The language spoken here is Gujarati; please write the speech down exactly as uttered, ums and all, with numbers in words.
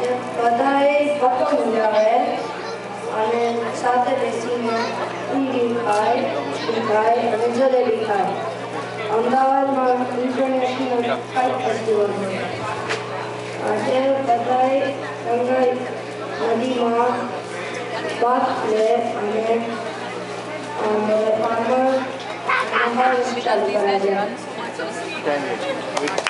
બધાએ પતંગ ઉડાવે અને સાથે બેસીને ઊંધિયું ખાય, ખાય અને જલેબી ખાય. અમદાવાદમાં ઇન્ટરનેશનલ કાઇટ ફેસ્ટિવલ છે. આજે બધાએ ગંગા નદીમાં બાથ લે અને ફાર્મર ચાલુ કરાવ્યા.